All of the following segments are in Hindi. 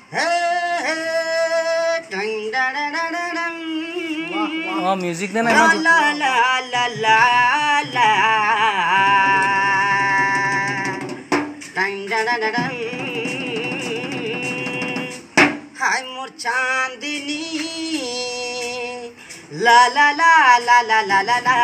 म्यूजिक देना ला ला ला ला ला ला हाय मोर चांदनी ला ला ला ला ला ला ला ला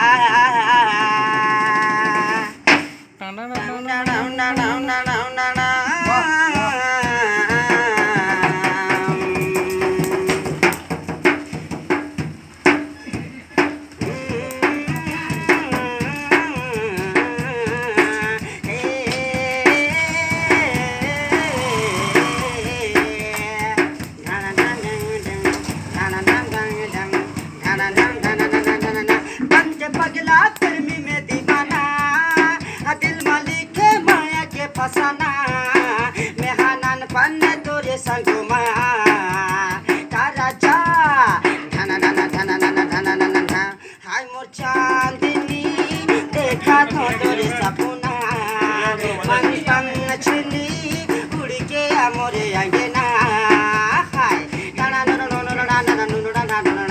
पगला फिल्मी में दीवाना दिल मालिक के माया के फसाना मैं हानन पन्ने तोरे संगमा राजा धना धना धना धना धना धना हाय मोर चांदनी देखा तो तोरे सपना मन पंग छिली उड़ के मोरे अंगना हाय धना धना धना धना धना धना धना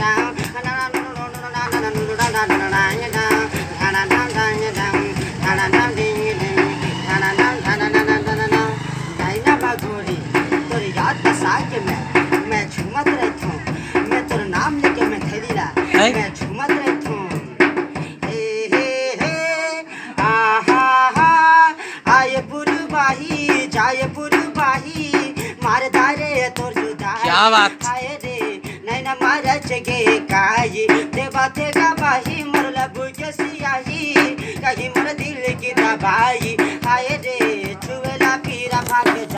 मैं झूमत रहता हूँ मैं तेरा नाम लेके मैं थैलीला मैं झूमत रहता हूँ हे हे हे आहा हा आये पुरबाही जाये पुरबाही मार दारे तोर जुदाई क्या बात आये रे नैना मारा जगे काई देवा तेगा बाही मोर लबू के सियाही कहीं मोर दिल की दबाई आये रे